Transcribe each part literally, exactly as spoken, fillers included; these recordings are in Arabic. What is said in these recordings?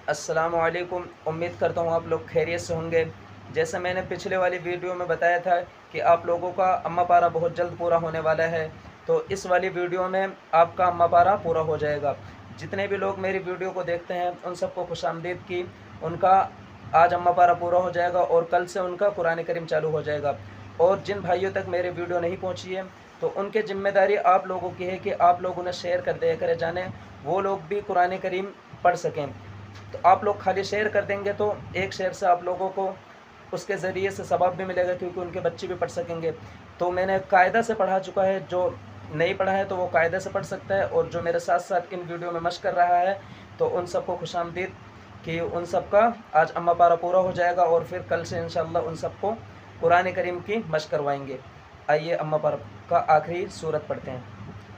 अस्सलामुअलैकुम। उम्मीद करता हूँ आप लोग खैरियत से होंगे। जैसे मैंने पिछले वाली वीडियो में बताया था कि आप लोगों का अम्मा पारा बहुत जल्द पूरा होने वाला है, तो इस वाली वीडियो में आपका अम्मा पारा पूरा हो जाएगा। जितने भी लोग मेरी वीडियो को देखते हैं उन सबको खुशामदीद की। उनका आज अम्मा पारा पूरा हो जाएगा और कल से उनका कुरान करीम चालू हो जाएगा। और जिन भाइयों तक मेरी वीडियो नहीं पहुँची है तो उनकी ज़िम्मेदारी आप लोगों की है कि आप लोग उन्हें शेयर कर दिया करें, जाने वो लोग भी कुरान करीम पढ़ सकें। तो आप लोग खाली शेयर कर देंगे तो एक शेयर से आप लोगों को उसके ज़रिए से सवाब भी मिलेगा, क्योंकि उनके बच्चे भी पढ़ सकेंगे। तो मैंने कायदा से पढ़ा चुका है, जो नहीं पढ़ा है तो वो कायदा से पढ़ सकता है, और जो मेरे साथ साथ इन वीडियो में मशक कर रहा है तो उन सबको खुशामदीद कि उन सबका आज अम्मा पारा पूरा हो जाएगा और फिर कल से इंशाअल्लाह उन सबको कुरान करीम की मशक करवाएंगे। आइए अम्मा पारा का आखिरी सूरत पढ़ते हैं।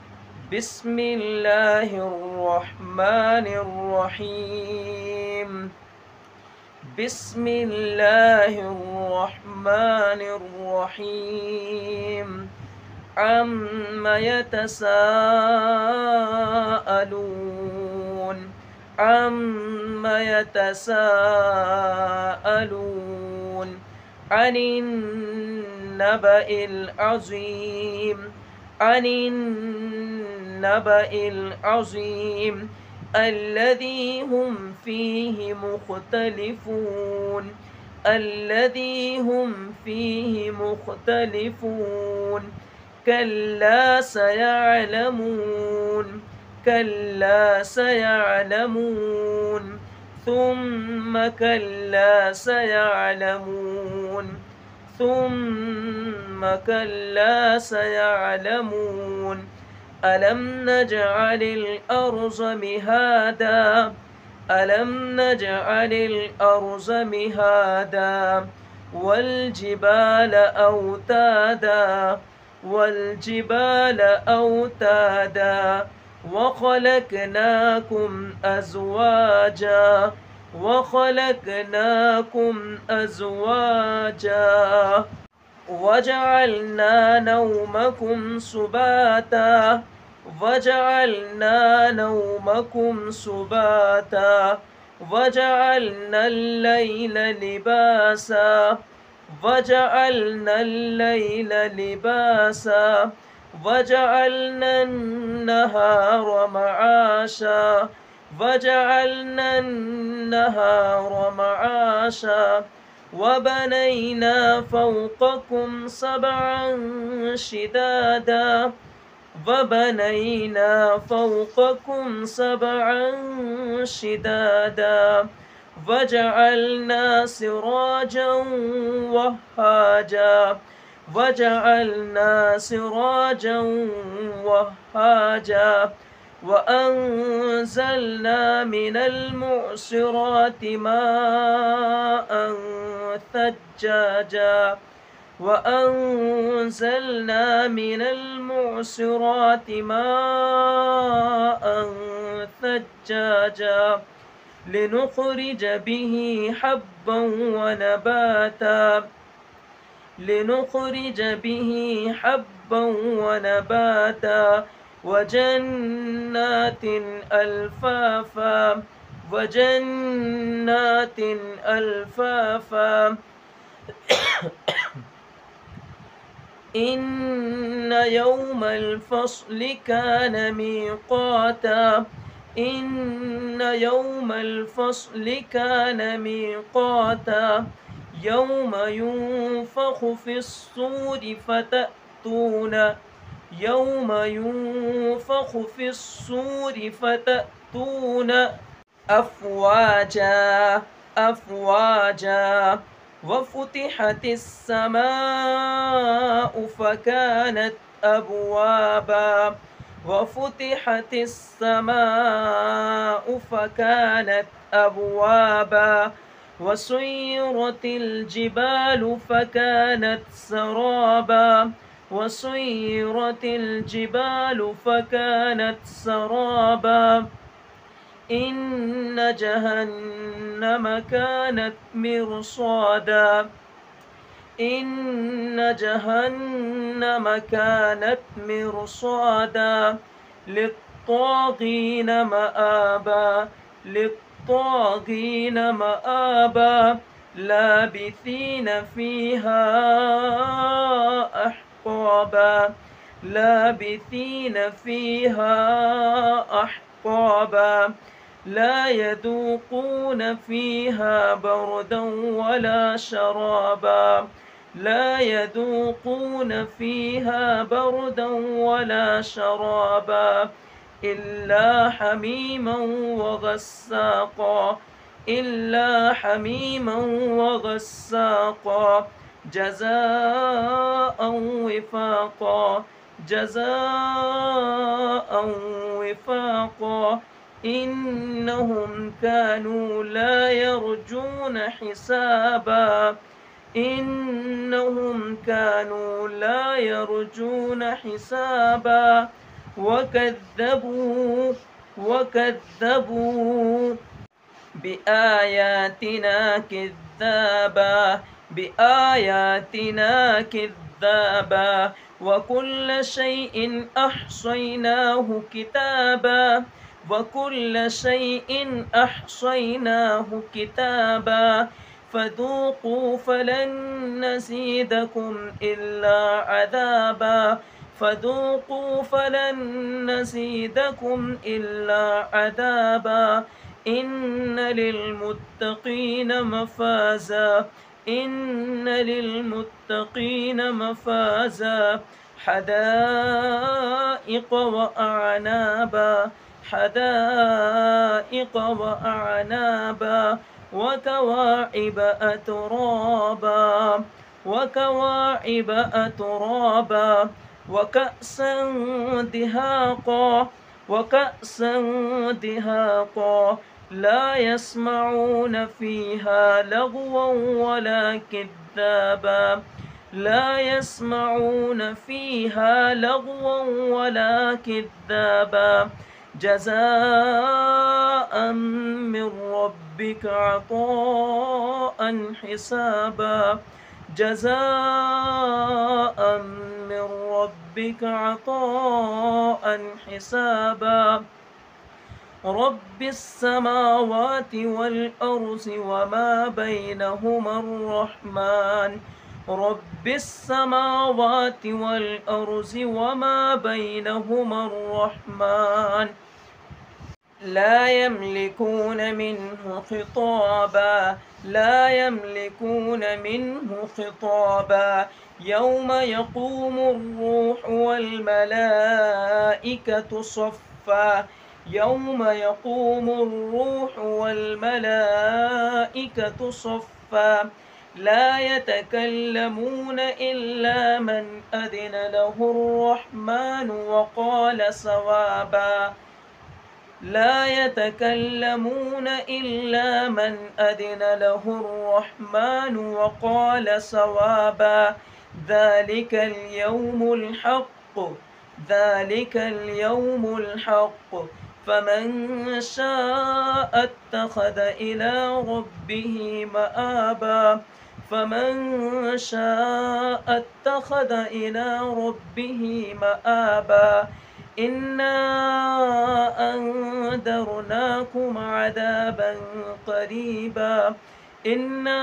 बिस्मिल्लाहिर्रहमानिर्रहीम। बिस्मिल्लाहिर्रहमानिर्रहीम। अम्मा यतसाअलून। अम्मा यतसाअलून अनिन नबइल अज़ीम। अनिन नबइल अज़ीम अल्लज़ी हुम फ़ीहि मुख़्तलिफ़ून। अल्लज़ी हुम फ़ीहि मुख़्तलिफ़ून कल्ला सयअलमून। कल्ला सयअलमून थुम्मा कल्ला सयअलमून। थुम्मा कल्ला सयअलमून अलम नजअलिल अर्ज़ मिहादा। अलम नजअलिल अर्ज़ मिहादा वल जिबाल औतादा। वल जिबाल औतादा वखलकनाकुम अज़वाजा। वखलकनाकुम अज़वाजा वजअलना नौमकुम सुबाता। वजअलना नौमकुम सुबाता वजअलनल लैल लिबासा। वजअलनल लैल लिबासा वजअलनन नहार मआशा। वजअलनन नहार मआशा वबनैना फ़ौक़कुम सबअन शिदादा। वबनैना फ़ौक़कुम सबअन शिदादा वजअलना सिराजन वहाजा। वजअलना सिराजन वहाजा वअंज़लना मिनल मुअसिराति माअन थज्जाजा। वअंज़लना मिनल मुअसिराति माअन थज्जाजा लिनुख़रिज बिही हब्बन व नबाता। लिनुख़रिज बिही हब्बन व नबाता वजन्नातिन अल्फ़ाफ़ा। वजन्नातिन अल्फ़ाफ़ा इन्न यौमल फ़स्लि कान मीक़ाता। इन्न यौमल फ़स्लि कान मीक़ाता यौम युन्फ़ख़ु फ़िस्सूरि फ़तअतून। यौम युन्फ़ख़ु फ़िस्सूरि फ़तअतून अफ़वाजा। अफ़वाजा वफ़ुतिहतिस समाउ फ़कानत अबवाबा। वफ़ुतिहतिस समाउ फ़कानत अबवाबा वसुय्यिरतिल जिबालु फ़कानत सराबा। वसुय्यिरतिल जिबालु फ़कानत सराबा इन्न जहन्नम कानत मिर्सादा। इन्न जहन्नम कानत मिर्सादा लित्तागीन मआबा। للطاغين مآبا لابثين فيها أحقابا لابثين فيها أحقابا لا يذوقون فيها بردا ولا شرابا لا يذوقون فيها بردا ولا شرابا إلا حميما وغساقا إلا حميما وغساقا جزاء وفاقا جزاء وفاقا إنهم كانوا لا يرجون حسابا إنهم كانوا لا يرجون حسابا وكذبوا وكذبوا بآياتنا كذابا بآياتنا كذابا وكل شيء أحصيناه كتابا وكل شيء أحصيناه كتابا فذوقوا فلن نزيدكم إلا عذابا فذوقوا فلن نزيدكم إلا عذابا إن للمتقين مفازا إن للمتقين مفازا حدائق وأعنابا حدائق وأعنابا وكواعب أترابا وكواعب أترابا وكأسا دهاقا وكأسا دهاقا لا يسمعون فيها لغوا ولا كذابا لا يسمعون فيها لغوا ولا كذابا جزاء من ربك عطاء حسابا جزاء من ربك عطاء حسابا رب السماوات والأرض وما بينهما الرحمن رب السماوات والأرض وما بينهما الرحمن لا يملكون منه خطابا لا يملكون منه خطابا يوم يقوم الروح والملائكة صفا يوم يقوم الروح والملائكة صفا لا يتكلمون إلا من أذن له الرحمن وقال صوابا لا يتكلمون إلا من أذن له الرحمن وقال صوابا ذلك اليوم الحق ذلك اليوم الحق فمن شاء اتخذ إلى ربه مآبا فمن شاء اتخذ إلى ربه مآبا إنا أنذرناكم عذابا قريبا إنا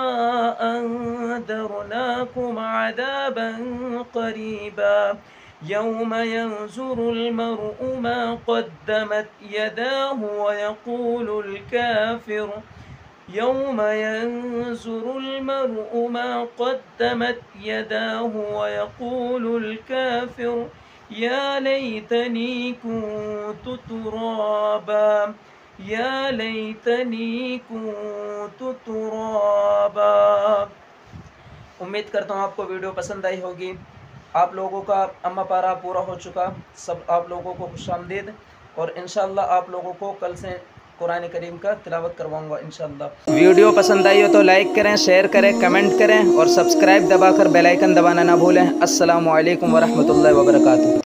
أنذرناكم عذابا قريبا يوم ينظر المرء ما قدمت يداه ويقول الكافر يوم ينظر المرء ما قدمت يداه ويقول الكافر يا ليتني كنت ترابا या लैतनी कुन्तु तुराबा। उम्मीद करता हूँ आपको वीडियो पसंद आई होगी। आप लोगों का अम्मा पारा पूरा हो चुका, सब आप लोगों को खुशामदीद, और इंशाअल्लाह आप लोगों को कल से कुरान करीम का तिलावत करवाऊंगा इंशाअल्लाह। वीडियो पसंद आई हो तो लाइक करें, शेयर करें, कमेंट करें और सब्सक्राइब दबाकर बेल आइकन दबाना ना भूलें। अस्सलामु अलैकुम वरहमतुल्लाहि वबरकातुहू।